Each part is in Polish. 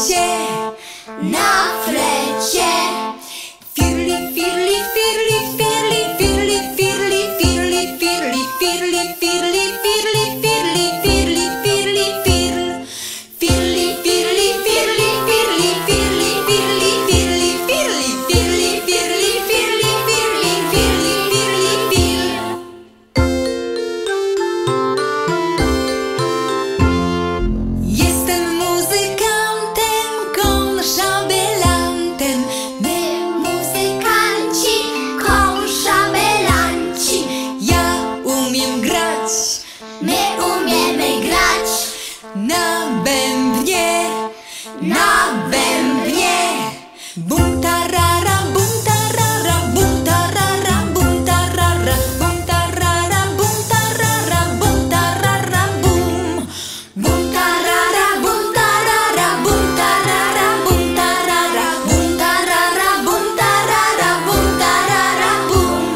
flecie, na flecie. Firli, firli, firli, firli, firli, firli, firli, firli, firli, firli, firli, firli, firli, firli, firl. Firli, firli, firli, firli, firli, firli, firli, firli, firli, firli, firli, firli, firli, firli, firl. Jestem muzykantem, konszabelantem. My muzykanci, konszabelanci. Ja umiem grać, my umiemy grać na bębnie, na bębnie. Bum tarara, bum tarara, bum tarara, bum tarara, bum tarara, bum tarara, bum tarara, bum. Bum tarara, bum tarara, bum tarara, bum tarara, bum tarara, bum tarara, bum tarara, bum.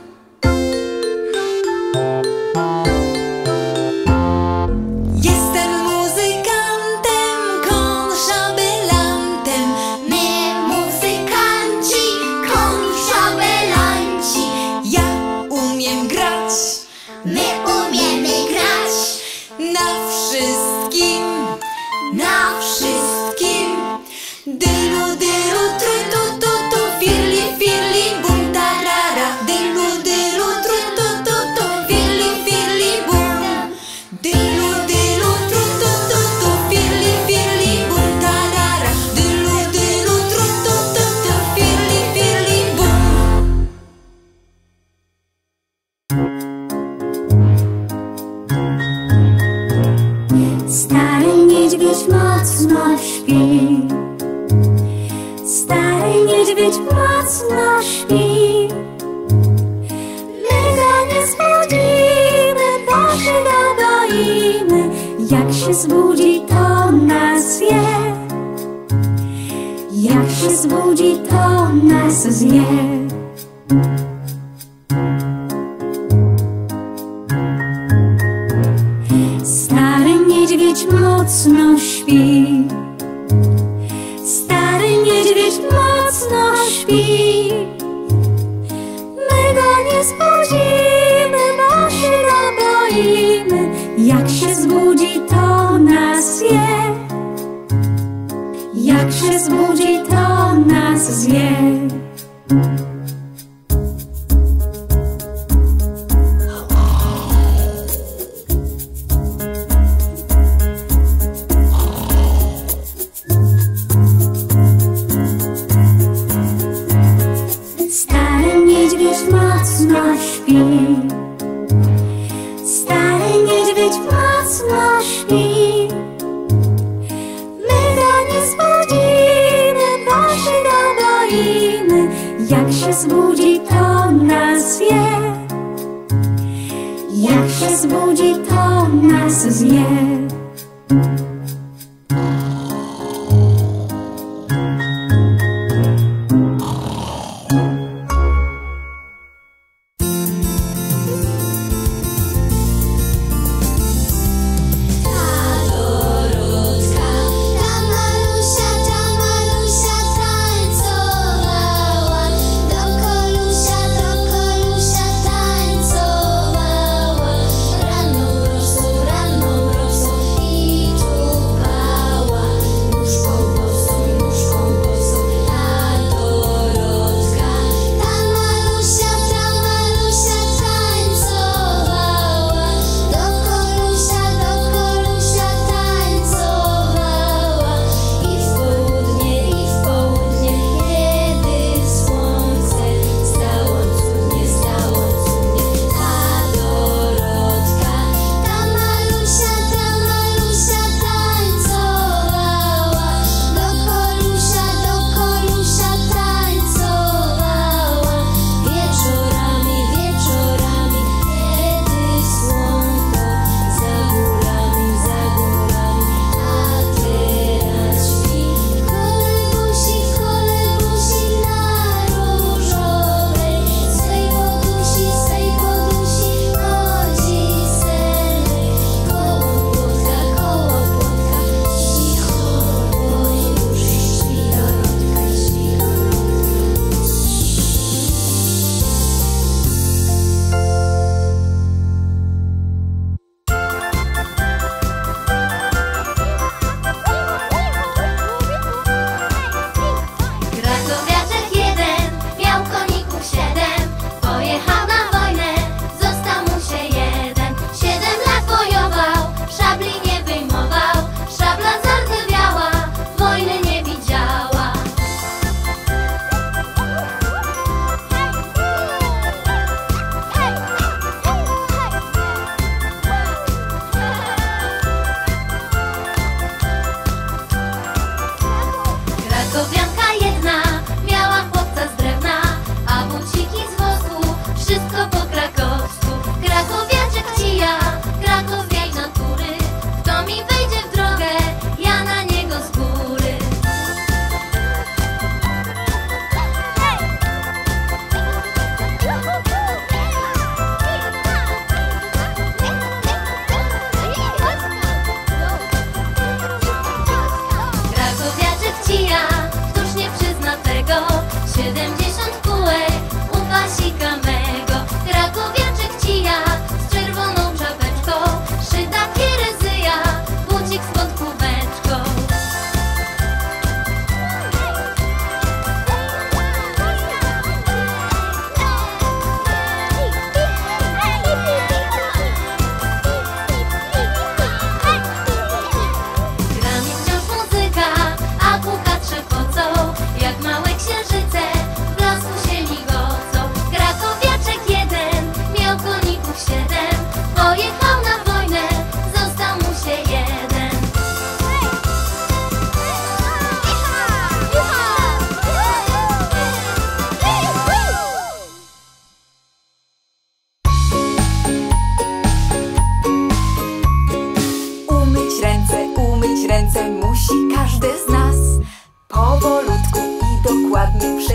Jestem muzykantem, konszabelantem. My muzykanci, konszabelanci. Ja umiem grać, my umiemy grać na wszystkim, na wszystkim. Dylu, dylu, tru, tu, tu, tu, firli, firli, bum tarara. Dylu, dylu, tru, tu, tu, tu, firli, firli, bum. Dylu, dylu, tru, tu, tu, tu, firli, firli, bum tarara. Dylu, dylu, tru, tu, tu, tu, firli, firli, bum. Stary niedźwiedź mocno śpi. Stary niedźwiedź mocno śpi. My go nie zbudzimy, bo się go boimy. Jak się zbudzi, to nas zje. Jak się zbudzi, to nas zje. Stary niedźwiedź mocno śpi. Stary niedźwiedź mocno śpi. My go nie zbudzimy, bo się go boimy. Jak się zbudzi, to nas zje. Jak się zbudzi, to nas zje. Stary niedźwiedź mocno śpi. Stary niedźwiedź mocno śpi. My go nie zbudzimy, bo się go boimy. Jak się zbudzi, to nas zje. Jak się zbudzi, to nas zje. Rano wrosło i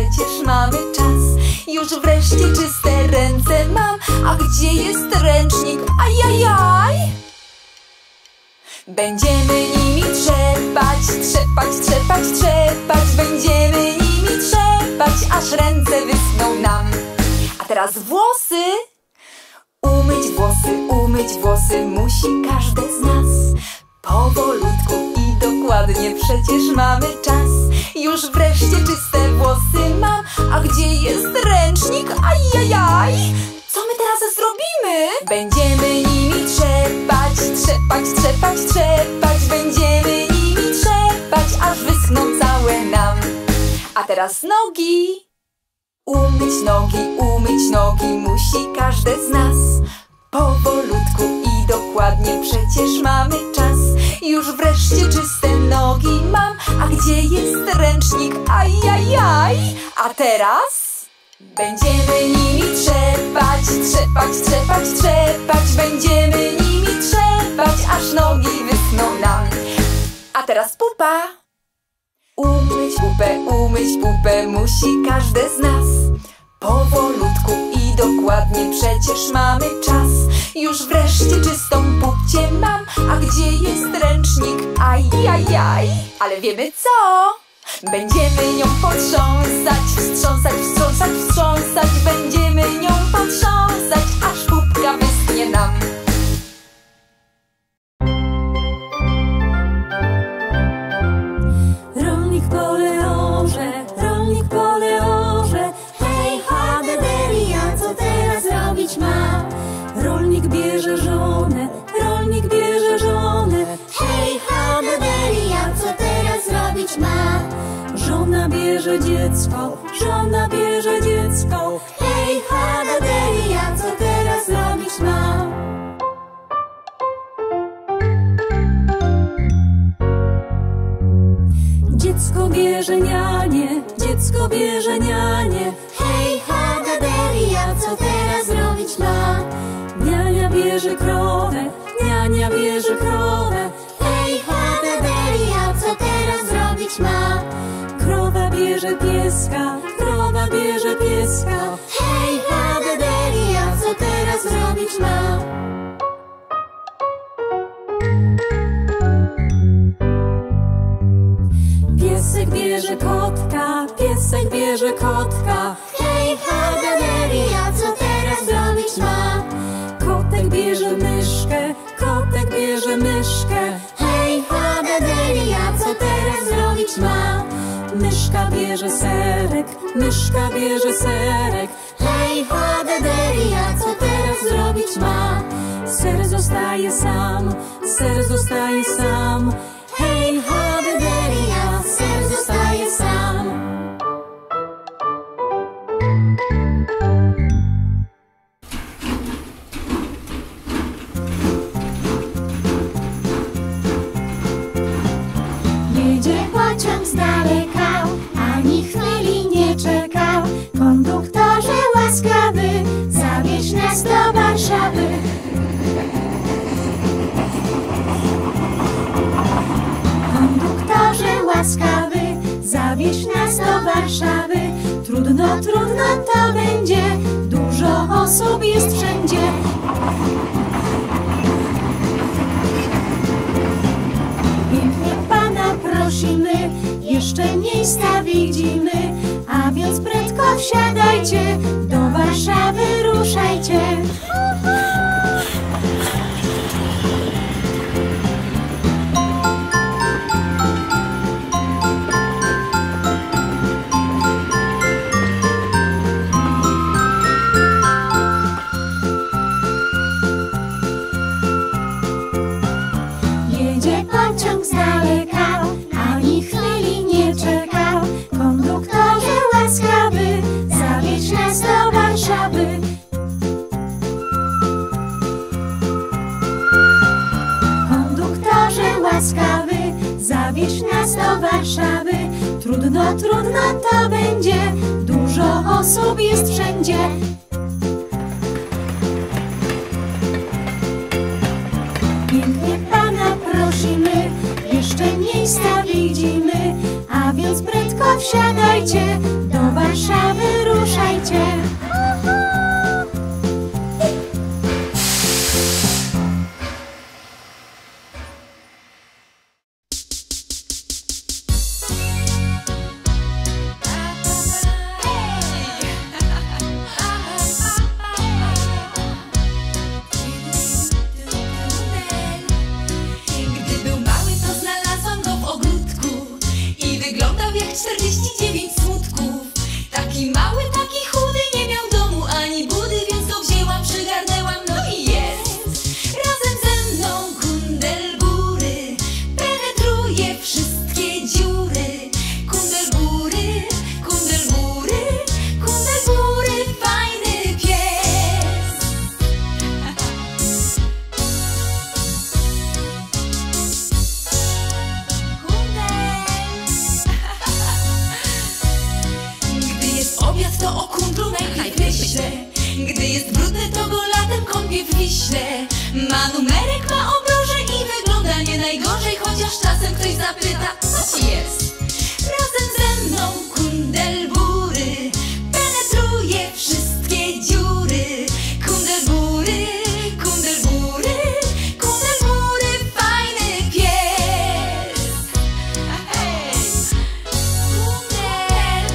przecież mamy czas. Już wreszcie czyste ręce mam, a gdzie jest ręcznik? Ajajaj! Będziemy nimi trzepać, trzepać, trzepać, trzepać. Będziemy nimi trzepać, aż ręce wyschną nam. A teraz włosy. Umyć włosy musi każdy z nas. Powolutku i dokładnie, przecież mamy czas. Już wreszcie czyste włosy mam, a gdzie jest ręcznik? Ajajaj! Co my teraz zrobimy? Będziemy nimi trzepać, trzepać, trzepać, trzepać. Będziemy nimi trzepać, aż wyschną całe nam. A teraz nogi. Umyć nogi musi każdy z nas. Powolutku i dokładnie, przecież mamy czas. Już wreszcie czyste nogi mam, a gdzie jest ręcznik? Ajajaj! A teraz będziemy nimi trzepać, trzepać, trzepać, trzepać. Będziemy nimi trzepać, aż nogi wyschną nam. A teraz pupa. Umyć pupę musi każdy z nas. Powolutku i dokładnie, przecież mamy czas. Już wreszcie czystą pupcię mam, a gdzie jest ręcznik? Ajajaj! Ale wiemy co? Będziemy nią potrząsać, wstrząsać, wstrząsać, wstrząsać. Będziemy nią potrząsać, aż pupka wyschnie nam. Rolnik pole orze, hej, hadedelia, co teraz robić ma? Rolnik bierze żonę, hej, hadedelia, co teraz robić ma? Żona bierze dziecko, hej, hadedelia, co teraz robić ma? Dziecko bierze nianię, hej, hadedelia, co teraz robić ma? Niania bierze krowę, hej, hadedelia, co teraz robić ma? Krowa bierze pieska, hej, hadedelia, co teraz robić ma? Piesek bierze kotka, hej, hadedelia, co teraz robić ma? Kotek bierze myszkę, hej, hadedelia, co teraz robić ma? Myszka bierze serek, hej, hadedelia, co teraz zrobić ma? Ser zostaje sam, hej, hadedelia, ser zostaje sam. Jedzie pociąg z daleka, ani chwili nie czekał. Konduktorze łaskawy, zawieź nas do Warszawy. Konduktorze łaskawy, zawieź nas do Warszawy. Trudno to będzie, dużo osób jest wszędzie. Pięknie pana prosimy, jeszcze miejsca widzimy, a więc prędko wsiadajcie, do Warszawy ruszajcie. Jedzie pociąg z daleka, ani chwili nie czekał. Konduktorze łaskawy, zawieź nas do Warszawy. Konduktorze łaskawy, zawieź nas do Warszawy. Trudno to będzie, dużo osób jest wszędzie. Pięknie pana prosimy, jeszcze miejsca widzimy, a więc prędko wsiadajcie do Warszawy. Warszawy ruszajcie. Gdy był mały, to znalazłam go w ogródku i wyglądał jak 49 smutków. Taki mały, taki chudy, nie miał domu ani budy, więc go wzięłam, przygarnęłam, no i jest. Razem ze mną kundelbury penetruje wszystkie dziury. Kundelbury, kundelbury, kundelbury, fajny pies. Gdy jest obiad, to o kundlu najpierw myślę. Gdy jest brudny, to go latem kąpię w Wiśle. Ma numerek, ma obroże i wygląda nie najgorzej, chociaż czasem ktoś zapyta, co ci jest. Razem ze mną kundelbury penetruje wszystkie dziury. Kundelbury, kundelbury, kundelbury, fajny pies. Hej! Kundel!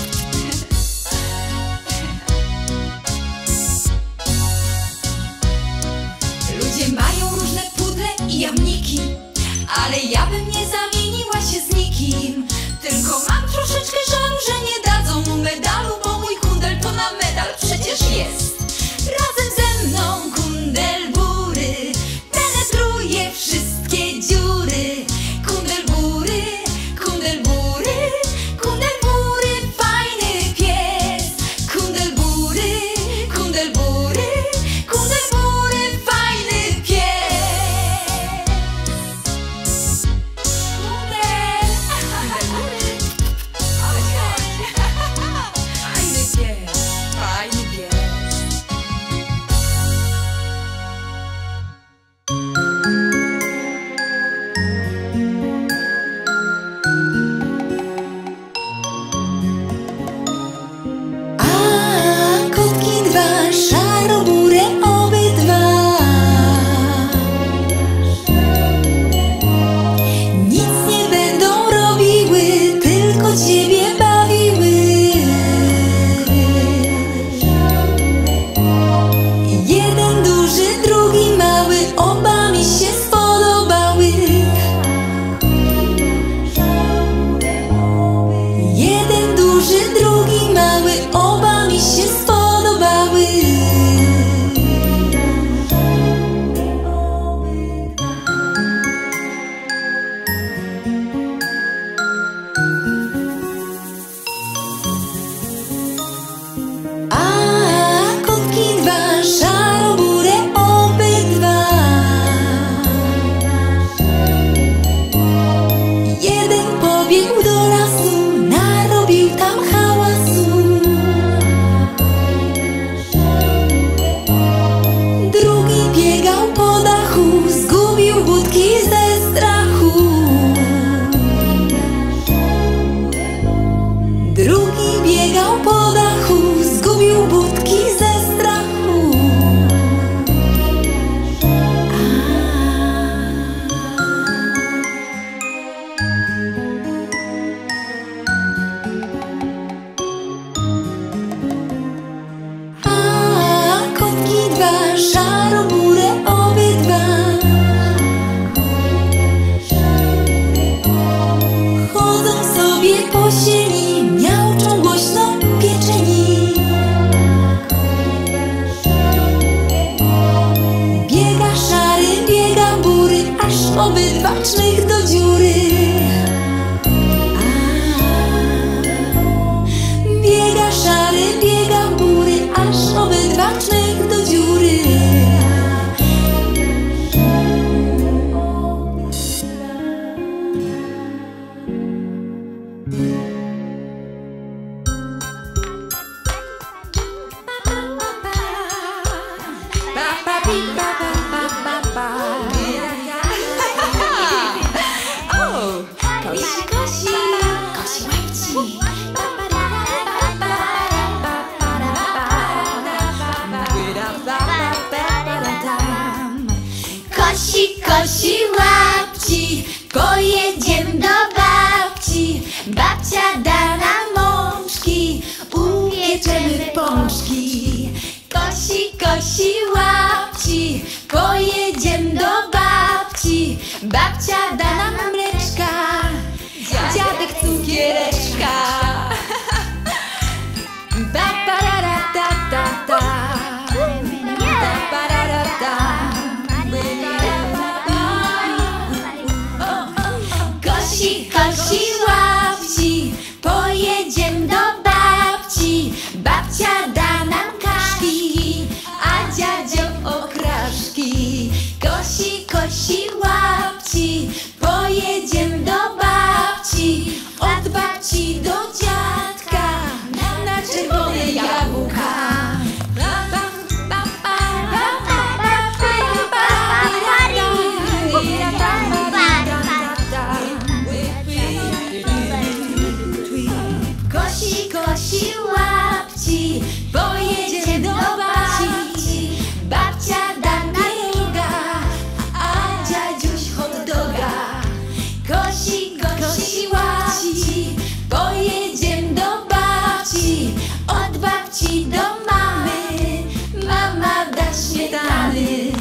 Ludzie mają różne pudle i jamniki, ale ja bym nie zamieniła się z nikim. Tylko mam troszeczkę żalu, że nie dadzą mu medalu, bo mój kundel to na medal przecież jest. Razem ze mną kundelbury penetruje wszystkie dziury. Kundelbury, kundelbury, kundelbury, fajny pies. Kundelbury, kundelbury, kundelbury, fajny pies. Kundel! Ale chodź! Fajny pies, fajny pies. A kotki dwa, szarobure obydwa, nic nie będą robiły, tylko ciebie bawiły. Jeden duży, drugi mały, oba Kosi, kosi łapci, pojedziemy do babci. Babcia da nam mączki, upieczemy pączki. Kosi, kosi łapci, pojedziemy do babci. Babcia da nam mleczka, dziadek cukiereczka. Kosi, kosi łapci, pojedziemy do babci. Babcia da nam kaszki, a dziadzio okraszki. Kosi, kosi łapci, pojedziemy do babci. Od babci do dziadka, na czerwone jabłka. Kosi, kosi łapci, pojedziemy do babci. Babcia da pieroga, a dziadziuś hot doga. Kosi, kosi łapci, pojedziemy do babci. Od babci do mamy, mama da śmietany.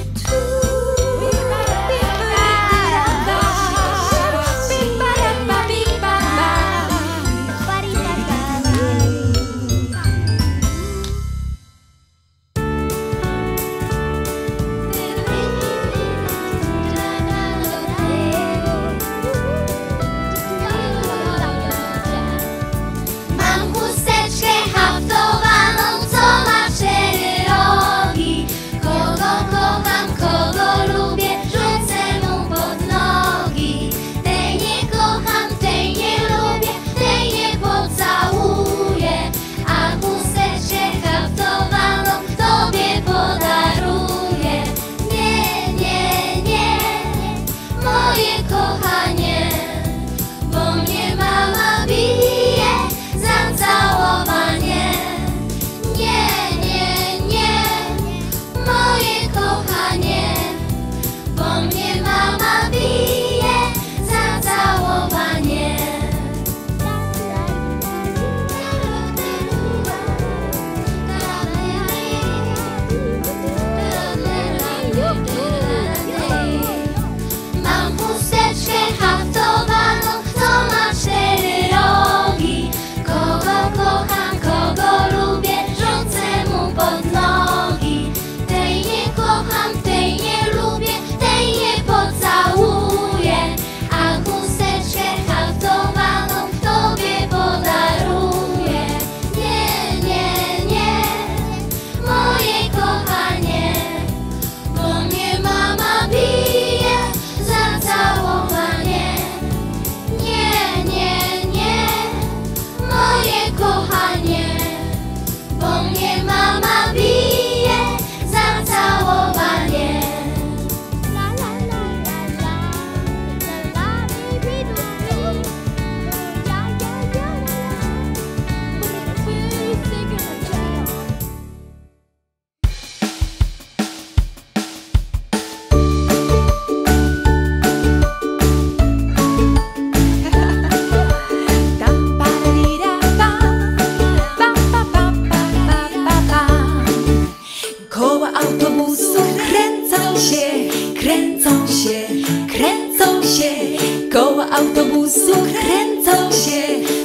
Autobusu kręcą się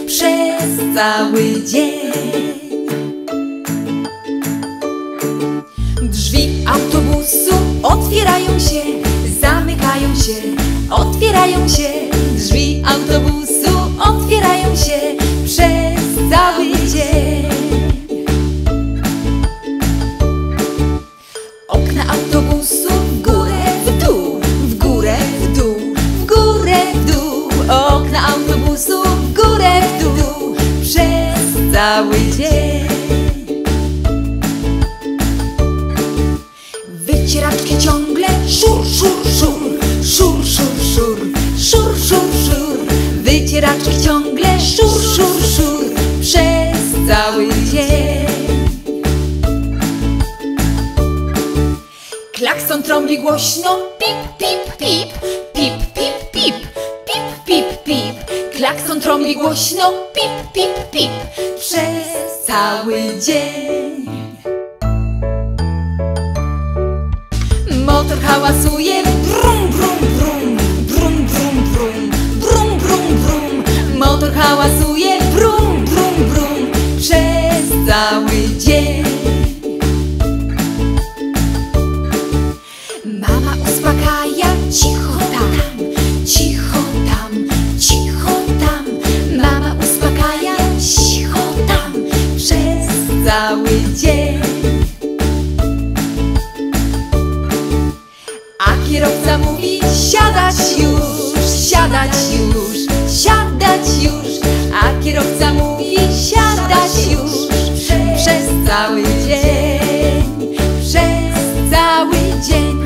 przez cały dzień. Drzwi autobusu otwierają się, zamykają się, otwierają się. Drzwi autobusu otwierają się przez cały dzień. Okna autobusu w górę, w dół, w górę, w dół, w górę, w dół. Okna autobusu w górę, w dół przez cały dzień. Wycieraczki ciągle szur, szur, szur, szur, szur, szur, szur, szur, szur. Wycieraczki ciągle szur, szur, szur przez cały dzień. Klakson Klakson trąbi głośno, pip, pip, pip, pip, pip, pip, pip, pip, pip. Klakson trąbi głośno, pip, pip, pip, przez cały dzień. Motor hałasuje, brum, brum, brum, brum, brum, brum, brum, brum, brum. Motor hałasuje, brum, brum, brum, przez cały dzień. Mama uspokaja, cicho tam, cicho tam, cicho tam. Mama uspokaja, cicho tam, przez cały dzień. A kierowca mówi, siadać już, siadać już, siadać już. A kierowca mówi, siadać już, przez cały dzień, przez cały dzień.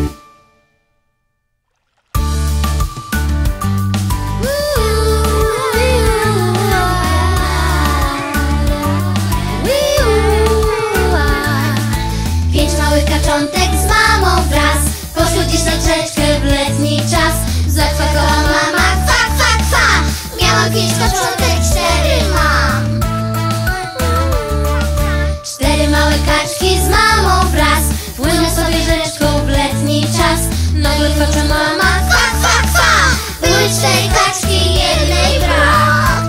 Pięć małych kaczątek z mamą wraz poszło dziś na rzeczkę w letni czas. Zakwakała mama, kwa, kwa, kwa. Miałam 5 kaczątek, 4 mam. 4 małe kaczki z mamą wraz płynę sobie rzeczką w letni czas. Nagle kwacze mama, kwa, kwa, kwa. Były 4 kaczki, jednej brak.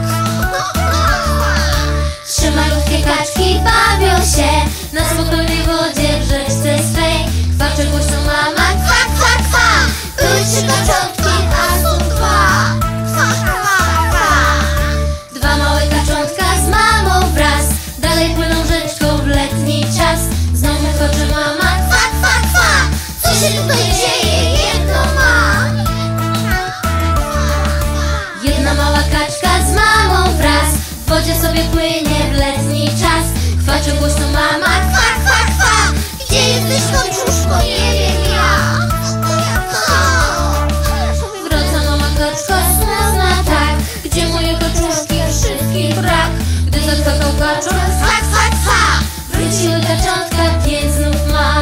3 malutkie kaczki bawią się na spokojnej wodzie w rzeczce swej. Kwacze głośno mama, kwa, kwa, kwa. Były 3 kaczątki, a są 2. Kwa, kwa, kwa. 2 małe kaczątka z mamą wraz dalej płyną rzeczką w letni czas. Znowu kwacze mama, kwa, kwa, kwa. Co się tutaj dzieje? Jedno mam. Jedna mała kaczka z mamą wraz w wodzie sobie płynie w letni czas. Kwacze głośno mama, kwa, kwa, kwa. Gdzie jesteś, kaczuszko? Nie wiem ja. Wraca mama kaczka, smutna tak. Gdzie moje kaczuszki? Wszystkich brak. Gdy zakwakał kaczor, kwa, kwa, kwa. Wróciły kaczątka, 5 znów ma.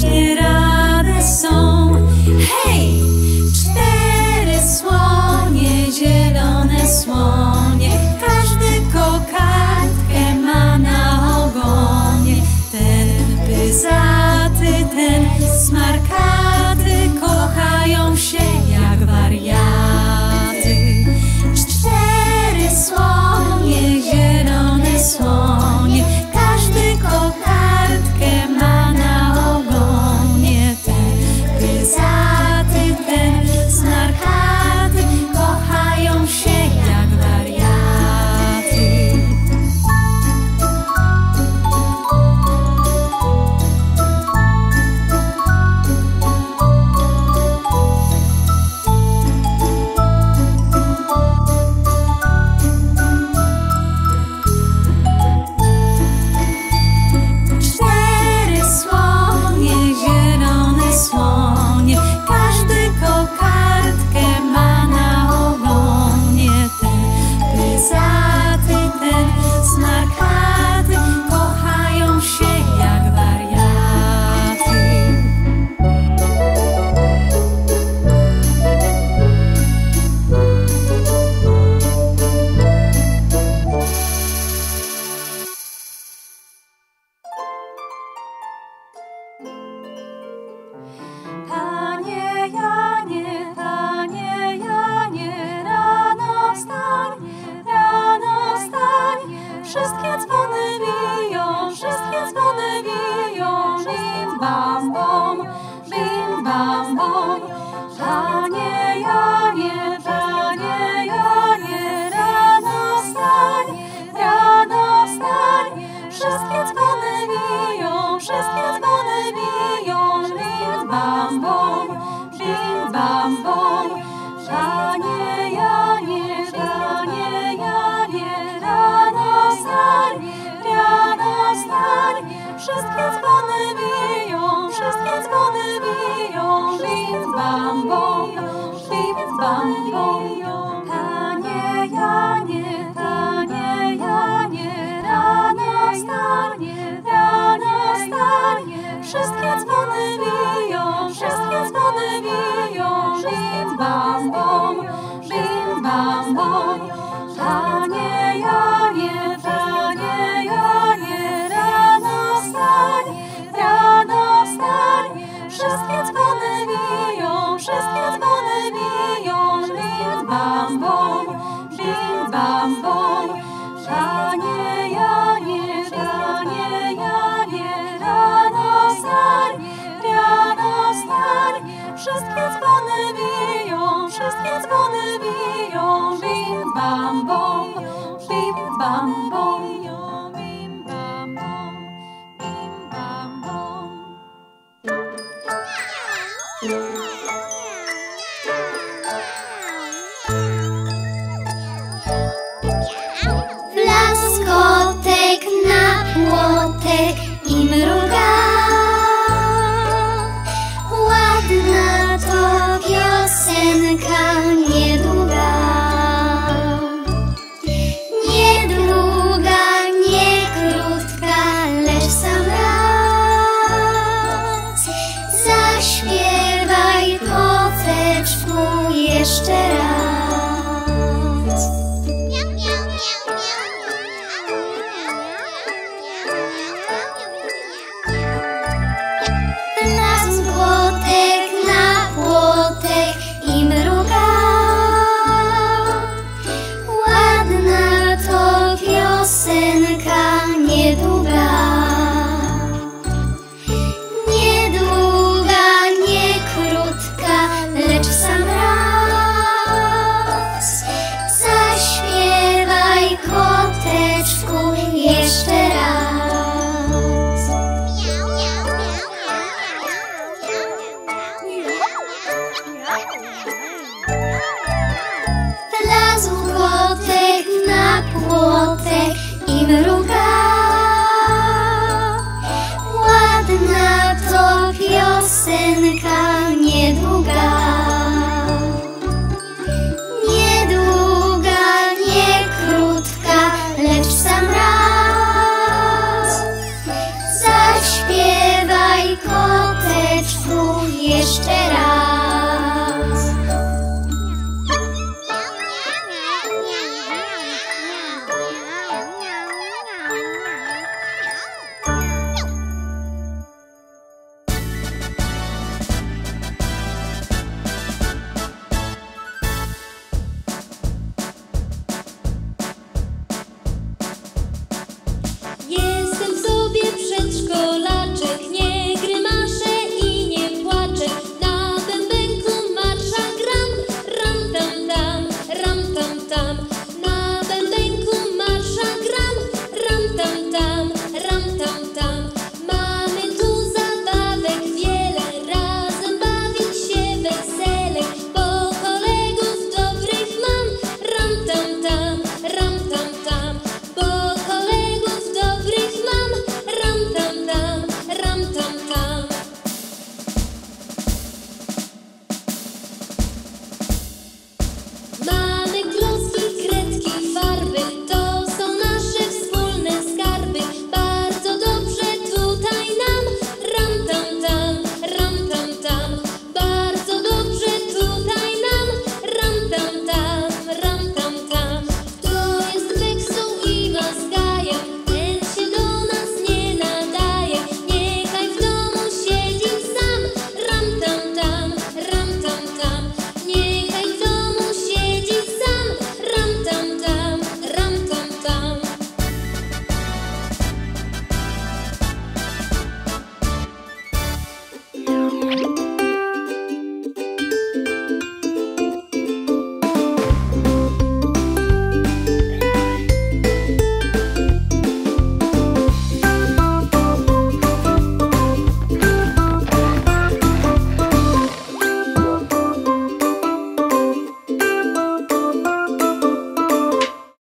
właśnie rane są. Hej! 4 słonie, zielone słonie, każdy kokardkę ma na ogonie. Ten pyzaty, ten smarkaty kochają się jak wariaty. 4 słonie, zielone słonie, każdy kokardkę ma na ogonie. Ten pyzaty, ten smarkaty kochają się jak wariaty. Panie Janie, rano wstań, wszystkie dzwony biją, bim bam bom, bim bam bom. Panie Janie, rano wstań, wszystkie dzwony biją, bim bam bom, bim bam bom. Panie Janie, rano wstań, wszystkie dzwony biją, bim bam bom, bim bam bom. Panie Janie, rano wstań, wszystkie dzwony biją, bim bam bom, bim bam bom. Panie Janie, rano wstań, wszystkie dzwony biją, bim bam bom, bim bam bom. Panie Janie, rano wstań, wszystkie dzwony biją, bim bam bom, bim bam bom, bim bam bom, bim bam bom.